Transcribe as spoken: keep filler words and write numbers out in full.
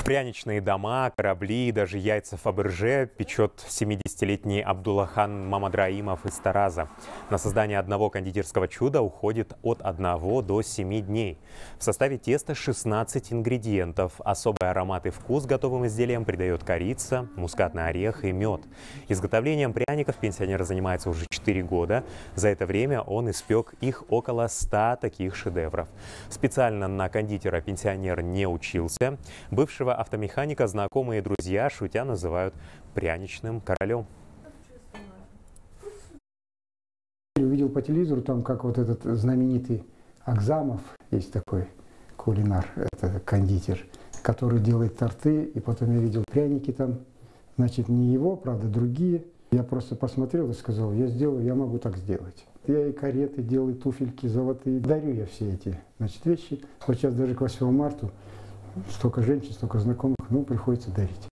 Пряничные дома, корабли и даже яйца Фаберже печет семидесятилетний Абдуллахан Мамадраимов из Тараза. На создание одного кондитерского чуда уходит от одного до семи дней. В составе теста шестнадцать ингредиентов. Особый аромат и вкус готовым изделиям придает корица, мускатный орех и мед. Изготовлением пряников пенсионер занимается уже четыре года. За это время он испек их около ста таких шедевров. Специально на кондитера пенсионер не учился. Бывшего автомеханика знакомые и друзья шутя называют пряничным королем. Увидел по телевизору, там как вот этот знаменитый Акзамов, есть такой кулинар, это кондитер, который делает торты, и потом я видел пряники там, значит, не его, правда, другие. Я просто посмотрел и сказал, я сделаю, я могу так сделать. Я и кареты делаю, туфельки золотые, дарю я все эти, значит, вещи. Вот сейчас даже к восьмому марта столько женщин, столько знакомых, ну, приходится дарить.